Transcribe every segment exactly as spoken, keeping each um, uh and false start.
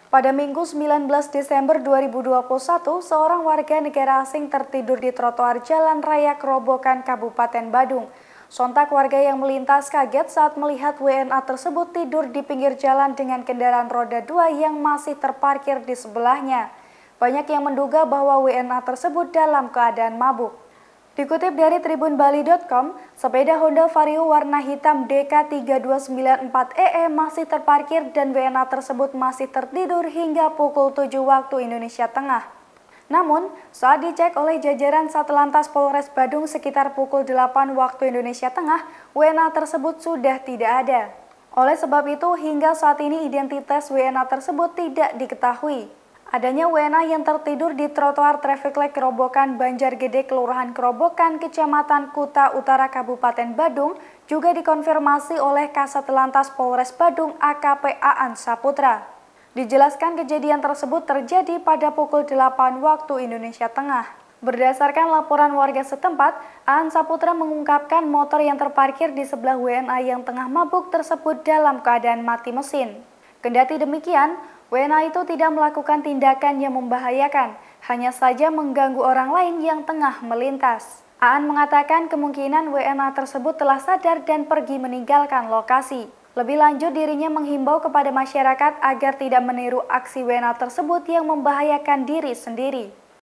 Pada Minggu sembilan belas Desember dua ribu dua puluh satu, seorang warga negara asing tertidur di trotoar Jalan Raya Kerobokan, Kabupaten Badung. Sontak warga yang melintas kaget saat melihat W N A tersebut tidur di pinggir jalan dengan kendaraan roda dua yang masih terparkir di sebelahnya. Banyak yang menduga bahwa W N A tersebut dalam keadaan mabuk. Dikutip dari tribun bali titik com, sepeda Honda Vario warna hitam D K tiga dua sembilan empat E E masih terparkir dan W N A tersebut masih tertidur hingga pukul tujuh waktu Indonesia Tengah. Namun, saat dicek oleh jajaran Satlantas Polres Badung sekitar pukul delapan waktu Indonesia Tengah, W N A tersebut sudah tidak ada. Oleh sebab itu, hingga saat ini identitas W N A tersebut tidak diketahui. Adanya W N A yang tertidur di trotoar traffic light Kerobokan Banjargede, Kelurahan Kerobokan, Kecamatan Kuta Utara, Kabupaten Badung, juga dikonfirmasi oleh Kasat Lantas Polres Badung A K P Aan Saputra. Dijelaskan kejadian tersebut terjadi pada pukul delapan waktu Indonesia Tengah. Berdasarkan laporan warga setempat, Aan Saputra mengungkapkan motor yang terparkir di sebelah W N A yang tengah mabuk tersebut dalam keadaan mati mesin. Kendati demikian, W N A itu tidak melakukan tindakan yang membahayakan, hanya saja mengganggu orang lain yang tengah melintas. Aan mengatakan kemungkinan W N A tersebut telah sadar dan pergi meninggalkan lokasi. Lebih lanjut, dirinya menghimbau kepada masyarakat agar tidak meniru aksi W N A tersebut yang membahayakan diri sendiri.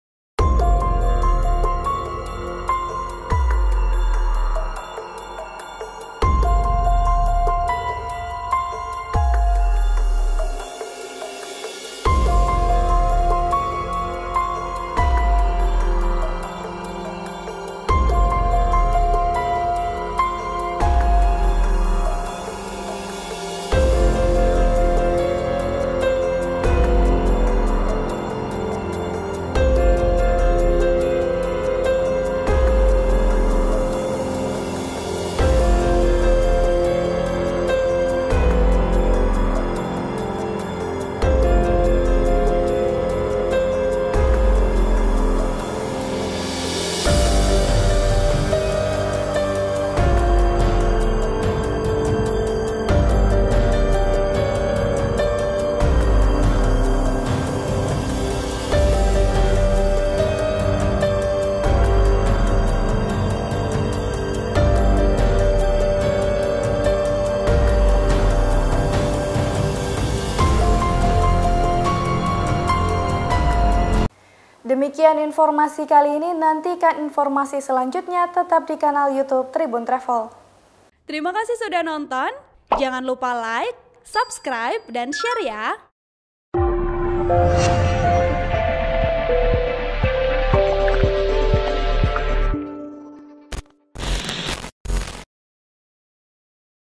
Demikian informasi kali ini, nantikan informasi selanjutnya tetap di kanal YouTube Tribun Travel. Terima kasih sudah nonton, jangan lupa like, subscribe, dan share ya!